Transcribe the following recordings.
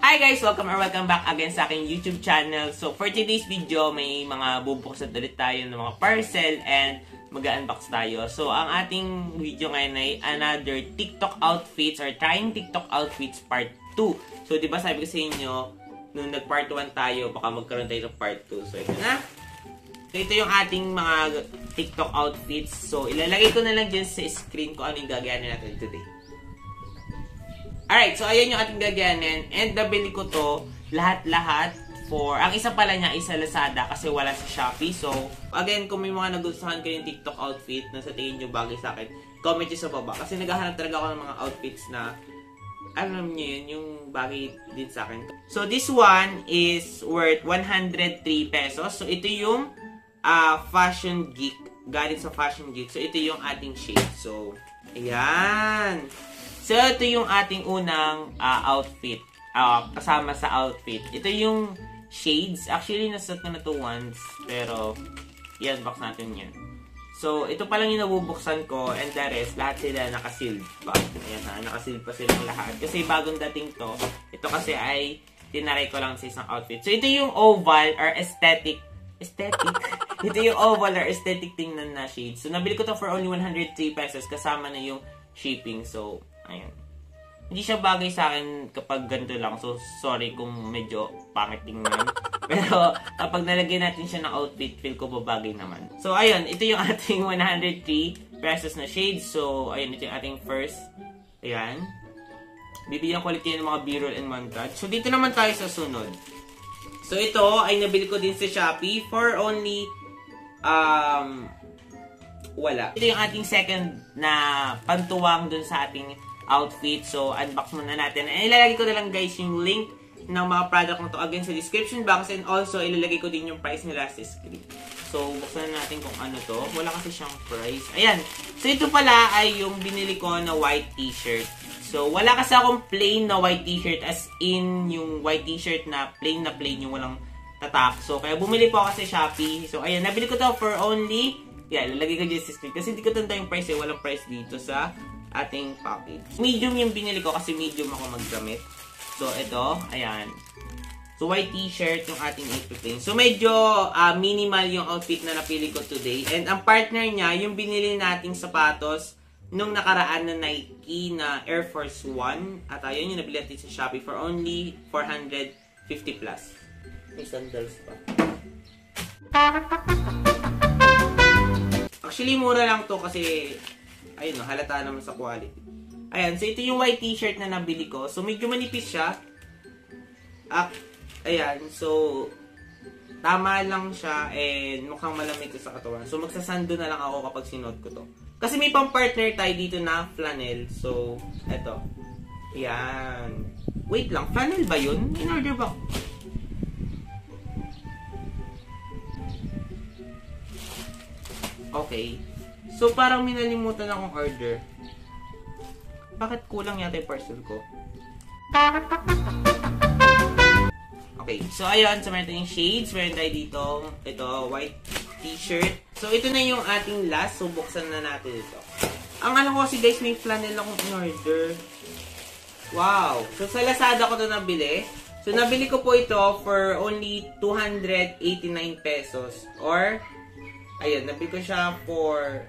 Hi guys! Welcome back again sa aking YouTube channel. So for today's video, may mga bubuksan ulit tayo ng mga parcel and mag-unbox tayo. So ang ating video ngayon ay another TikTok outfits or trying TikTok outfits part 2. So diba sabi ko sa inyo, nung nag-part 1 tayo, baka magkaroon tayo ng part 2. So ito na. So ito yung ating mga TikTok outfits. So ilalagay ko na lang dyan sa screen ko ano yung gagayanin natin today. Alright, so ayan yung ating gagayanin. And nabili ko to lahat-lahat for... Ang isa pala niya is sa Lazada kasi wala sa Shopee. So, again, kung may mga nagustuhan kayo yung TikTok outfit na sa tingin nyo bagay sa akin, comment nyo sa baba. Kasi naghahanap talaga ako ng mga outfits na, alam nyo yun, yung bagay din sa akin. So, this one is worth 103 pesos. So, ito yung Fashion Geek. Galing sa Fashion Geek. So, ito yung ating shade. So, ayan. So, ito yung ating unang outfit. Kasama sa outfit. Ito yung shades. Actually, nasuot ko na ito once. Pero, yan, box natin yan. So, ito pa lang yung nabubuksan ko. And the rest, lahat sila nakasealed pa. Ayan ha, nakasealed pa silang lahat. Kasi bagong dating to. Ito kasi ay tinaray ko lang sa isang outfit. So, ito yung oval or aesthetic. Ito yung oval or aesthetic tingnan na shades. So, nabili ko to for only 103 pesos. Kasama na yung shipping. So, ayan. Hindi siya bagay sa akin kapag ganito lang. So, sorry kung medyo pangit tingnan. Pero, kapag nalagyan natin siya ng outfit, feel ko babagay naman. So, ayun. Ito yung ating 103 pesos na shades. So, ayun. Ito yung ating first. Ayan. Bibigyan ko ulit yun ng mga B-roll and montage. So, dito naman tayo sa sunod. So, ito ay nabili ko din sa Shopee for only wala. Ito yung ating second na pantuwang dun sa ating outfit. So, unbox muna natin. And ilalagay ko na lang guys yung link ng mga product na to again sa description box. And also, ilalagay ko din yung price nila sa screen. So, buksan na natin kung ano to. Wala kasi siyang price. Ayan. So, ito pala ay yung binili ko na white t-shirt. So, wala kasi akong plain na white t-shirt as in yung white t-shirt na plain yung walang tatak. So, kaya bumili po ako sa Shopee. So, ayan. Nabili ko to for only... Yeah, ilalagay ko dyan sa screen. Kasi hindi ko tanda yung price eh. Walang price dito sa ating package. Medium yung binili ko kasi medium ako maggamit. So, ito. Ayan. So, white t-shirt yung ating outfit. So, medyo minimal yung outfit na napili ko today. And ang partner niya, yung binili nating sapatos nung nakaraan na Nike na Air Force 1. At ayun yung nabili natin sa Shopee for only 450 plus. May sandals pa. Actually, mura lang to kasi, ayun, halata naman sa quality. Ayan, so ito yung white t-shirt na nabili ko. So, medyo manipis siya. Ayan, so, tama lang siya and mukhang malamig sa katawan. So, magsasando na lang ako kapag sinuot ko to. Kasi may pang-partner tayo dito na flannel. So, eto. Ayan. Wait lang, flannel ba yun? In-order ba? Okay. So, parang minalimutan akong order. Bakit kulang yata yung parcel ko? Okay. So, ayun. So, meron tayong shades. Meron tayo dito. Ito, white t-shirt. So, ito na yung ating last. So, buksan na natin ito. Ang alam ko kasi guys, may flannel akong in-order. Wow. So, sa Lazada ko ito nabili. So, nabili ko po ito for only 289 pesos. Or... Ayun, nabili ko siya for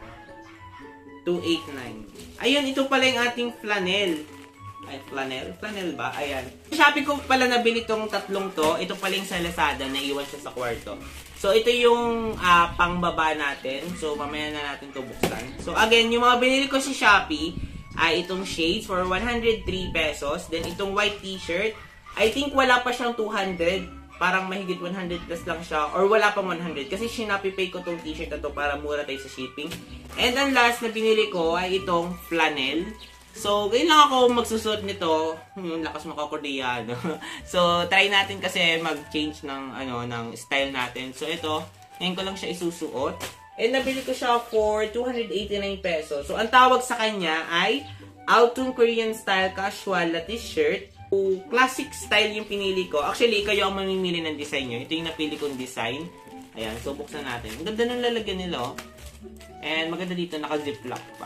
289. Ayun, ito pala yung ating flannel. Ay, flannel? Flannel ba? Ayan. Sa Shopee ko pala nabili itong tatlong to. Ito pala yung sa Lazada, naiwan siya sa kwarto. So, ito yung pangbaba natin. So, mamaya na natin ito buksan. So, again, yung mga binili ko sa Shopee ay itong shades for 103 pesos. Then, itong white t-shirt. I think wala pa siyang 200. Parang mahigit 100 plus lang siya. Or wala pang 100. Kasi sinapipay ko tong t-shirt na to para mura tayo sa shipping. And ang last na binili ko ay itong flannel. So, ngayon lang ako magsusuot nito. Yung lakas makakoreano. So, try natin kasi mag-change ng, ng style natin. So, ito. Ngayon ko lang siya isusuot. And nabili ko siya for 289 pesos. So, ang tawag sa kanya ay Autumn Korean Style Casual na t-shirt. Classic style yung pinili ko. Actually, kayo ang mamimili ng design nyo. Ito yung napili kong design. Ayan, so buksan natin. Ang ganda ng lalagyan nila. And maganda dito, naka-ziplock pa.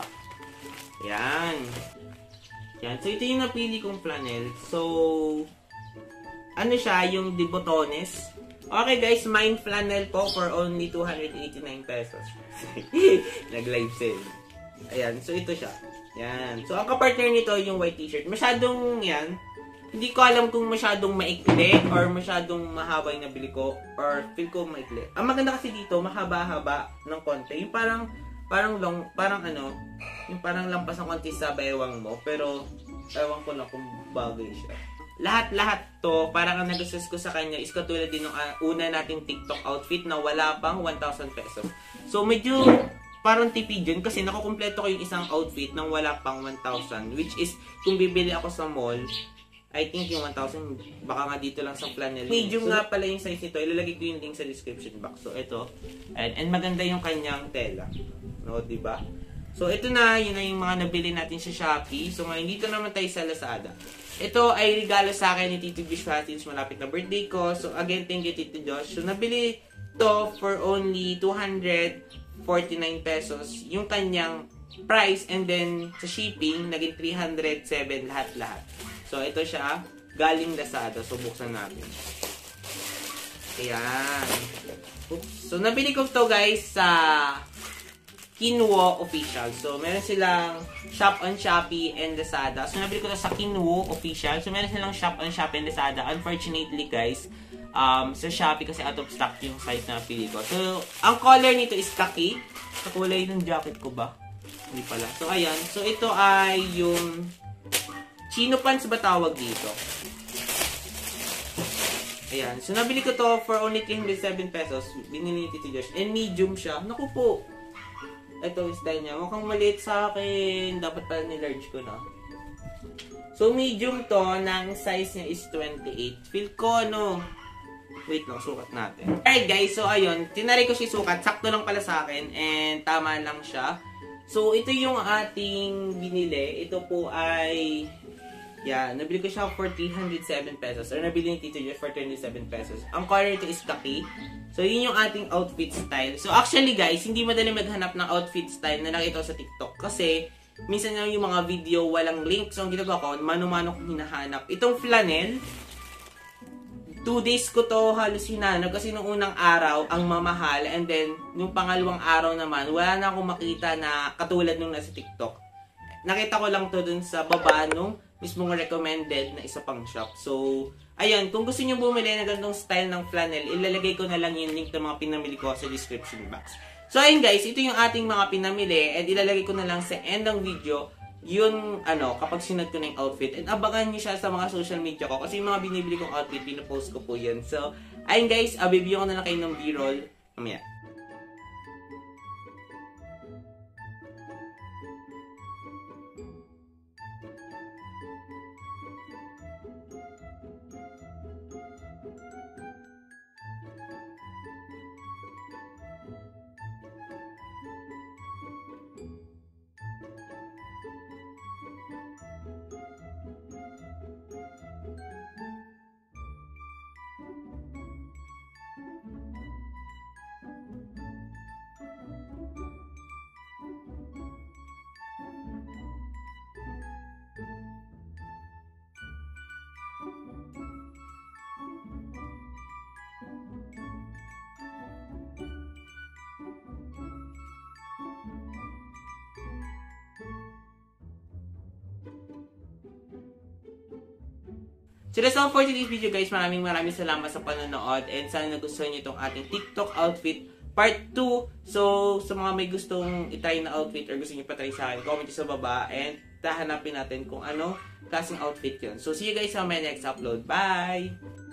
Ayan. Yan. So, ito yung napili kong flannel. So, ano siya, yung de botones. Okay guys, mine flannel po for only 289 pesos. Nag-live sale. Ayan, so ito siya. Yan. So, ang kapartner nito yung white t-shirt. Masyadong yan. Hindi ko alam kung masyadong maikli or masyadong mahaba yung nabili ko or feel ko maikli. Ang maganda kasi dito, mahaba-haba ng konti. Yung parang long, yung parang lampas ng konti sa bewang mo. Pero, ewan ko na kung bagay siya. Lahat-lahat to, parang ang nagustuhan ko sa kanya is katulad din ng una nating TikTok outfit na wala pang 1,000 pesos. So, medyo parang tipid yun kasi nakukumpleto ko yung isang outfit nang wala pang 1,000. Which is, kung bibili ako sa mall, I think yung 1,000, baka nga dito lang sa Flannel. Medium nga pala yung size nito. Ilalagay ko yung link sa description box. So, ito. And maganda yung kanyang tela. No, diba? So, ito na. Yun na yung mga nabili natin sa Shopee. So, ngayon, dito naman tayo sa Lazada. Ito ay regalo sa akin ni Tito Josh since malapit na birthday ko. So, again, thank you, Tito Josh. So, nabili to for only 249 pesos. Yung kanyang price. And then, sa shipping, naging 307 lahat-lahat. So, ito siya. Galing Lazada. So, buksan natin. Ayan. Oops. So, nabili ko to guys sa Kinwo Official. So, meron silang shop on Shopee and Lazada. So, nabili ko to sa Kinwo Official. So, meron silang shop on Shopee and Lazada. Unfortunately, guys, sa Shopee kasi out of stock yung size na pili ko. So, ang color nito is kaki. Sa kulay ng jacket ko ba? Hindi pala. So, ayan. So, ito ay yung chino pants ba tawag dito? Ayan. So, nabili ko to for only 307 pesos. Binili ni Tito Josh. And medium siya. Naku po. Ito yung style niya. Mukhang maliit sa akin. Dapat pala ni-large ko na. So, medium to. Nang size niya is 28. Feel ko, no? Wait lang, sukat natin. Alright, guys. So, ayun. Tinaray ko siya sukat. Sakto lang pala sa akin. And tama lang siya. So, ito yung ating binili. Ito po ay... Yeah, nabili ko siya for 307 pesos. Or nabili ni Tito Josh for 27 pesos. Ang color ito is kaki. So, yun yung ating outfit style. So, actually guys, hindi madali maghanap ng outfit style na nakita ko sa TikTok. Kasi, minsan lang yung mga video walang link. So, ang ginagawa ko, mano-mano kong hinahanap. Itong flannel, 2 days ko to halos hinanap. Kasi nung unang araw, ang mamahal. And then, nung pangalawang araw naman, wala na akong makita na katulad nung nasa TikTok. Nakita ko lang to dun sa baba nung mismong recommended na isa pang shop. So, ayun, kung gusto niyo bumili ng ganitong style ng flannel, ilalagay ko na lang yung link ng mga pinamili ko sa description box. So, ayun guys, ito yung ating mga pinamili and ilalagay ko na lang sa end ng video yung, kapag sinad ko na yung outfit. And abangan niyo siya sa mga social media ko kasi yung mga binibili kong outfit, pinapost ko po yan. So, ayun guys, bibigyan ko na lang kayo ng b-roll. Mamaya. So that's all for today's video guys. Maraming salamat sa panonood and sana nagustuhan niyo itong ating TikTok outfit part 2. So sa mga may gustong itry na outfit or gusto niyo patry sa akin, comment niyo sa baba and hahanapin natin kung ano klaseng outfit yun. So see you guys sa my next upload. Bye!